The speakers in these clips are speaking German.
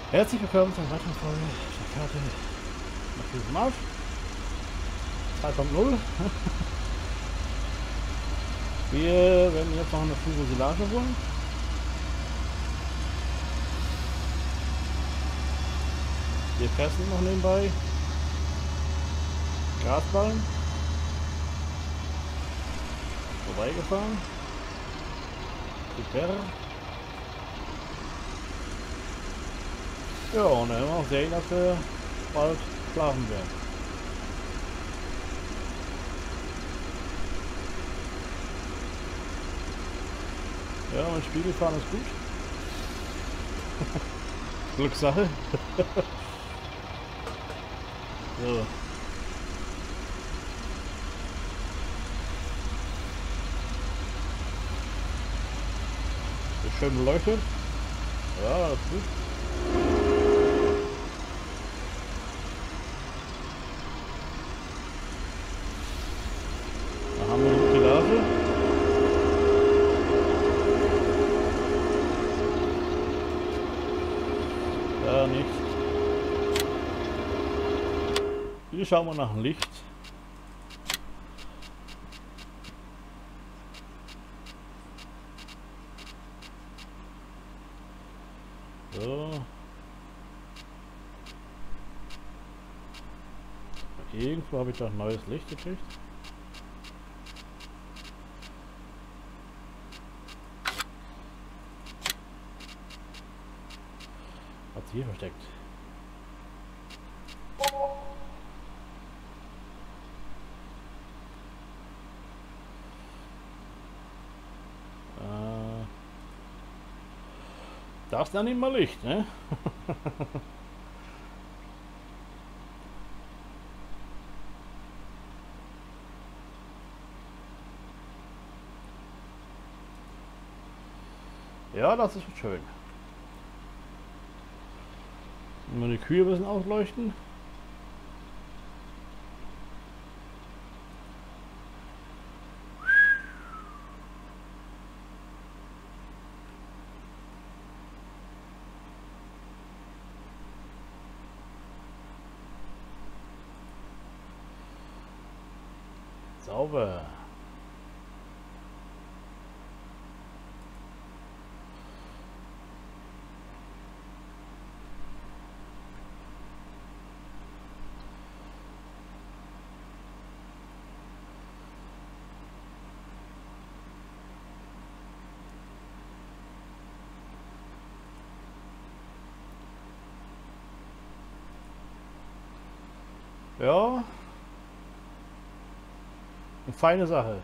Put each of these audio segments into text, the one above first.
Herzlich willkommen zur weiteren Folge der Karte nach diesem Marsch 2.0. Wir werden jetzt noch eine Fuselage holen. Wir fressen noch nebenbei Grasballen. Vorbeigefahren. Super. Ja, und dann werden wir auch sehen, dass wir bald schlafen werden. Ja, mein Spiegelfahren ist gut. Glückssache. So. Ist schön beleuchtet. Ja, das ist gut. Da haben wir die Silage. Da nichts. Hier schauen wir nach dem Licht. So. Irgendwo habe ich doch neues Licht gekriegt. Hat sie hier versteckt. Da ist dann nicht mal Licht, ne? Ja, das ist schön. Nur die Kühe müssen ausleuchten. Sauber. Ja, eine feine Sache.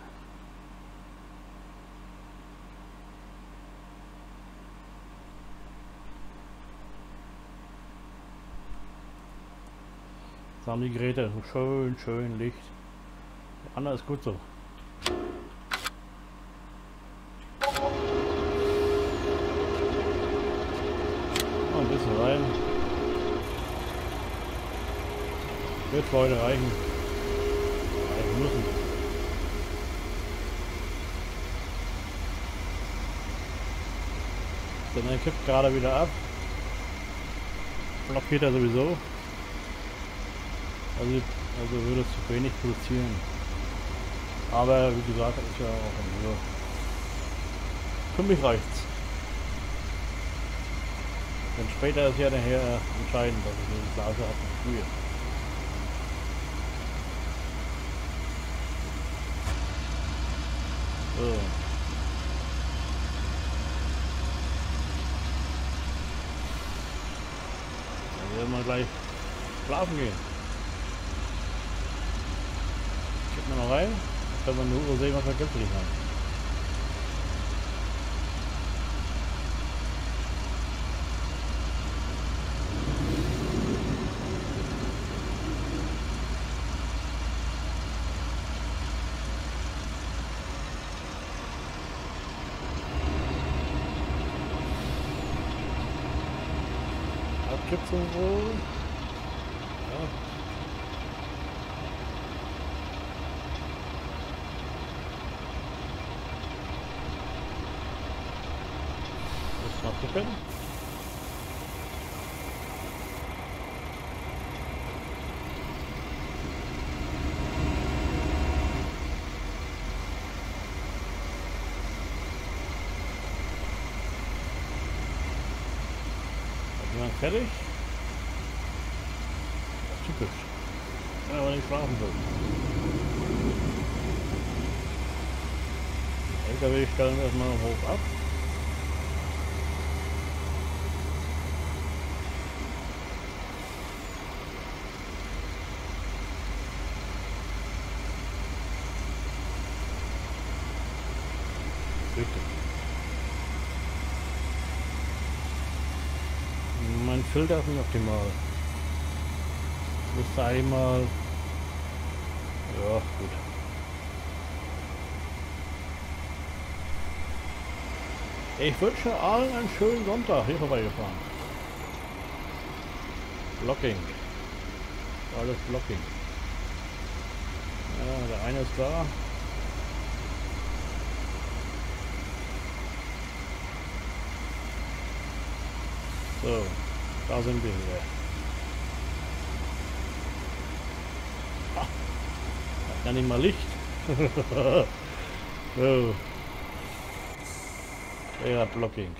Jetzt haben die Geräte so schön Licht. Der andere ist gut so. Noch ein bisschen rein. Wird für heute reichen. Reichen müssen. Denn er kippt gerade wieder ab. Blockiert er sowieso. Also würde es zu wenig produzieren. Aber wie gesagt, das ist ja auch nur. Für mich reicht's. Denn später ist ja nachher entscheidend, dass ich diese Blase habe und früher. So. Dann werden wir gleich schlafen gehen. Gucken wir noch rein. Dann können wir nur sehen, was wir göttlich haben. Abkürzung wohl. Ja. Mal gucken. dann fertig. Typisch. Wenn aber nicht schlafen will. LKW stellen wir erstmal hoch ab. Richtig. Mein Filter ist nicht optimal. Müsste einmal. Ja, gut. Ich wünsche allen einen schönen Sonntag hier vorbeigefahren. Blocking. Alles Blocking. Ja, der eine ist da. So, da sind wir wieder. Ah, hat ja nicht mal Licht. So. Ja, Blocking.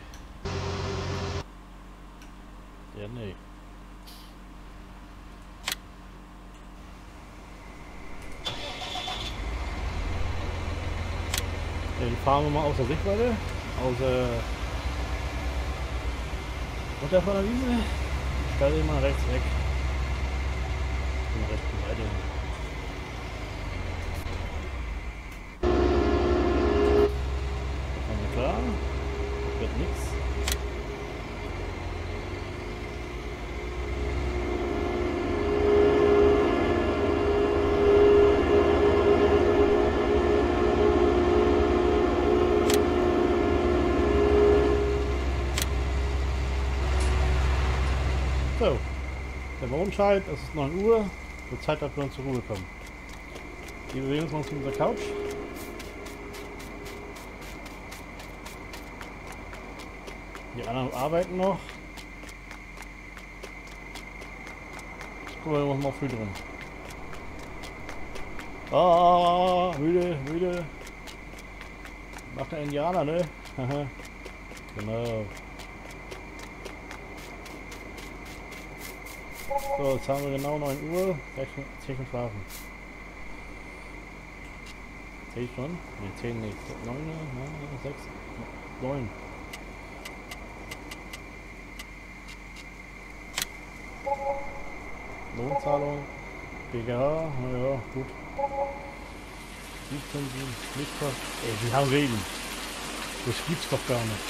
Ja, nee. Den fahren wir mal aus der Sichtweite. Aus der Mutter von der Wiese. Ich stelle ihn mal rechts weg. Von der rechten Seite. Das ist klar. Das wird nichts. So, der Mondscheid, es ist 9 Uhr, wird Zeit, dass wir uns zur Ruhe kommen. Wir bewegen uns mal zu unserer Couch. Die anderen arbeiten noch. Gucken wir mal früh drin. Ah, müde, müde. Macht der Indianer, ne? Genau. So, jetzt haben wir genau 9 Uhr. Gleich schon schlafen. 10 schon? Ne, 10 nicht. 9, 6, 9. Lohnzahlung. BGH, naja, gut. Mietzinsen, Mietkosten. Ey, die haben Regen. Das gibt's doch gar nicht.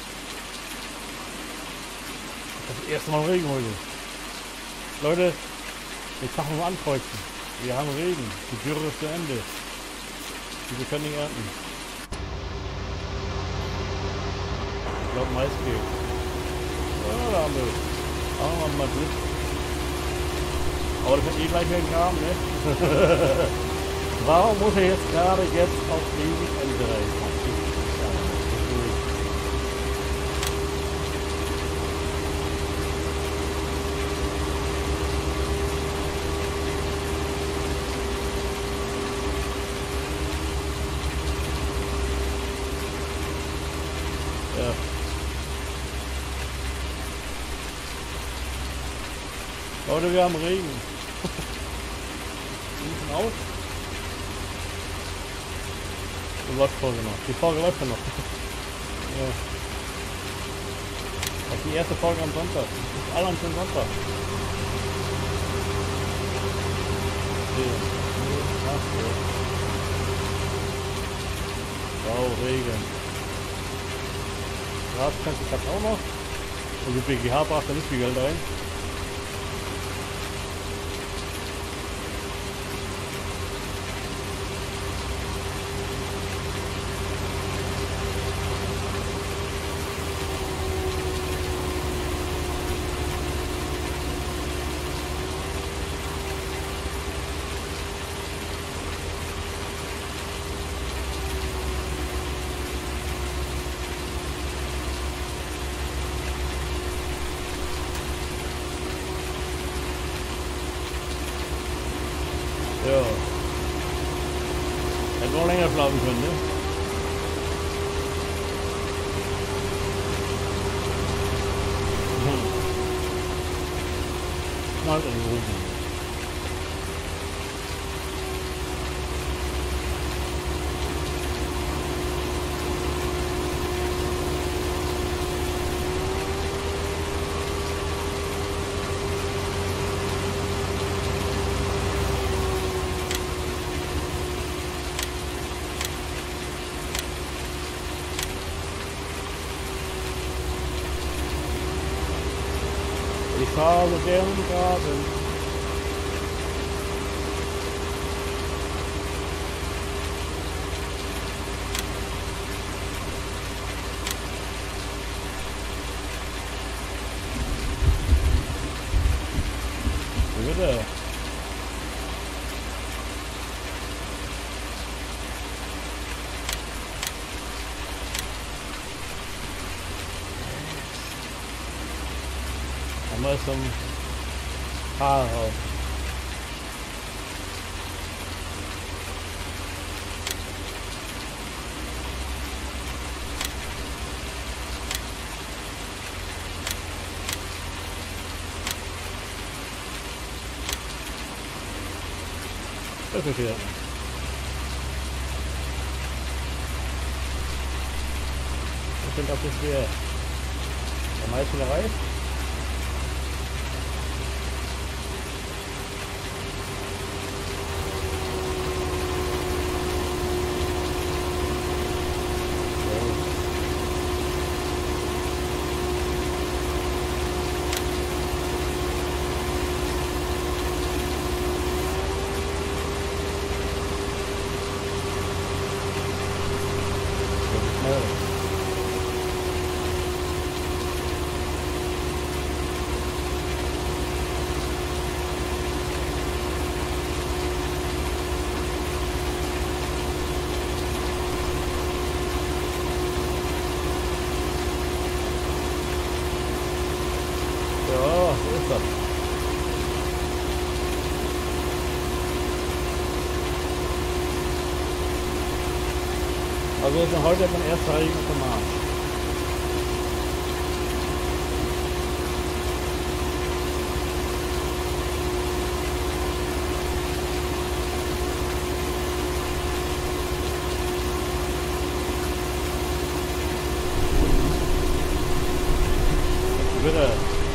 Das erste Mal Regen heute. Leute, jetzt machen wir ankreuzen. Wir haben Regen. Die Dürre ist zu Ende. Wir können nicht ernten. Ich glaube, Mais geht. Ja, da haben wir mal Glück. Aber das wird eh gleich wieder ein Kram, ne? Warum muss er jetzt gerade auf ewig Ende rein? Ja. Leute, wir haben Regen. Wir auf. Die läuft Folge noch. Die Folge läuft ja noch. Ja. Das ist die erste Folge am Sonntag. Alle am schönen Sonntag. Wow, Regen. Grasgrenze klappt auch noch. Und die BGH braucht da nicht viel Geld ein. Ja. Hätten wir länger schlafen können, ne? fahre so gern im Graben. Bitte. Einmal zum Haar raus. Das ist wieder. Ich bin auf das Schwer. Der meisten erreicht. Also ist ja heute mein erster Regen auf dem Marsch. Bitte.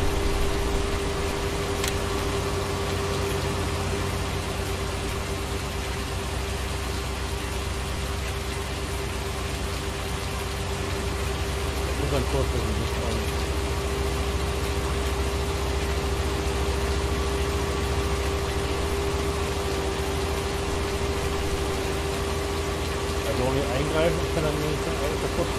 Ein Kurs für mich. Also ohne eingreifen, ich kann dann nicht kaputt.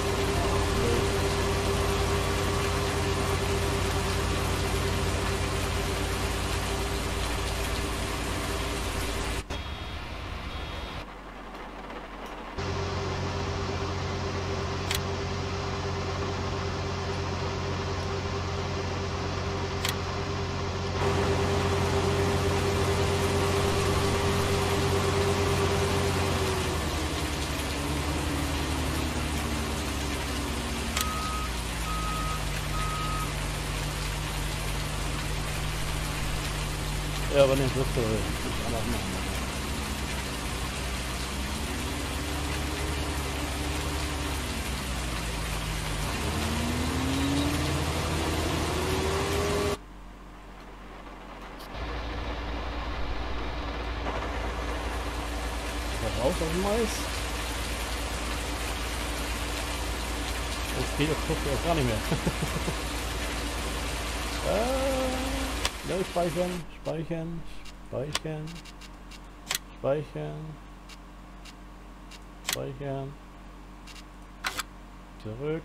Ja, aber nicht wusste, ich anders machen. Raus auf dem Mais. Das geht auch gar nicht mehr. Ja, speichern, speichern, speichern, speichern, speichern, zurück.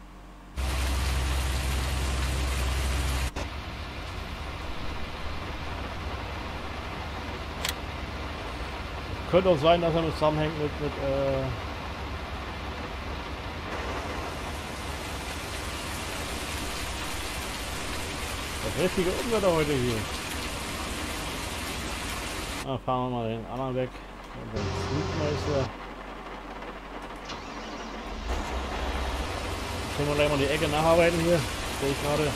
Könnte auch sein, dass er mit zusammenhängt mit das richtige Unwetter heute hier. Dann fahren wir mal den anderen weg. Den Flugmeister. Können wir gleich mal die Ecke nacharbeiten hier. Sehe ich gerade.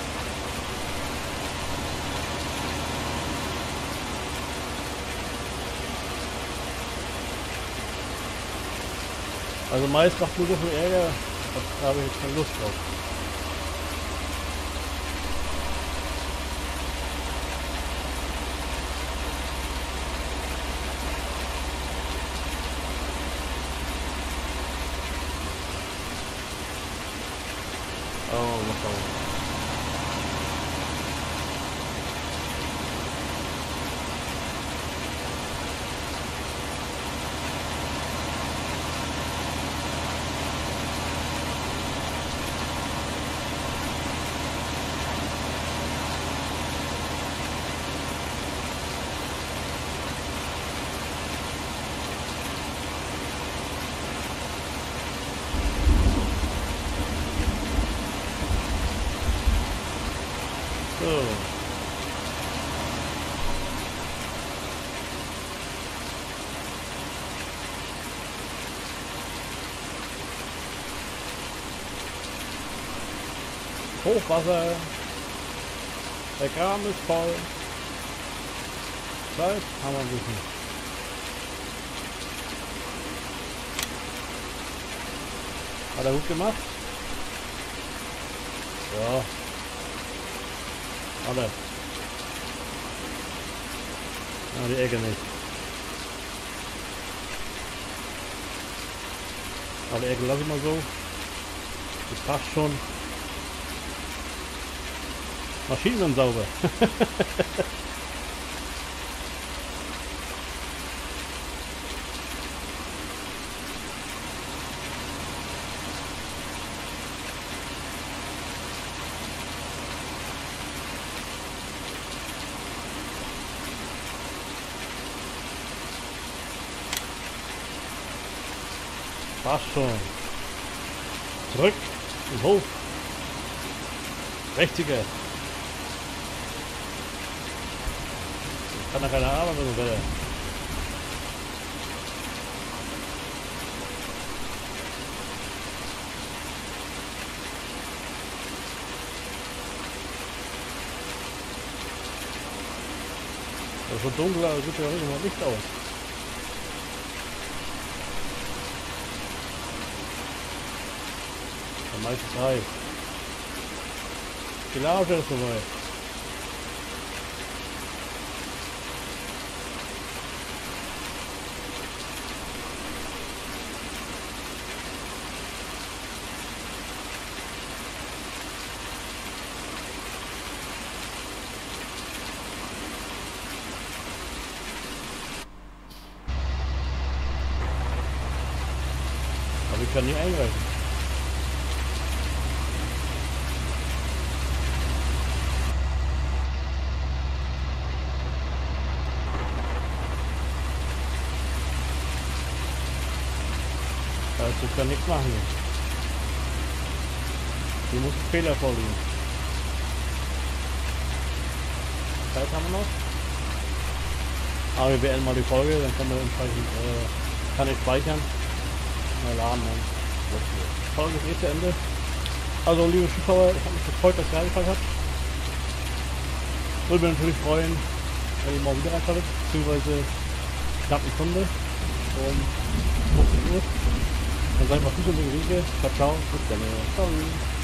Also meist macht nur so viel Ärger, da habe ich jetzt keine Lust drauf. Oh, mal schauen. So. Hochwasser. Der Kram ist voll. Zeit haben wir ein bisschen. Hat er gut gemacht? Ja. Aber. Ja, die Ecke nicht. Aber die Ecke lasse ich mal so. Das passt schon. Maschinen sind sauber. Passt schon. Zurück im Hof. 60er. Kann doch keine Arbeit mit dem Wetter. Es ist so dunkel, aber es sieht ja nicht immer Licht aus. Der meiste heiß. Die Larve ist soweit. Aber ich kann nicht eingreifen. Also ich kann nichts machen. Hier muss ein Fehler vorliegen. Zeit haben wir noch. Aber wir beenden mal die Folge, dann können wir entsprechend kann ich speichern. Mal laden dann. Die Folge ist eh zu Ende. Also liebe Zuschauer, ich habe mich gefreut, dass ihr reingeschaut habt. Würde mich natürlich freuen, wenn ihr morgen wieder reinschaltet, beziehungsweise knapp eine Stunde um 15 Uhr. Dann seid mal Fuß und Wege. Ciao, ciao. Bis dann. Ciao.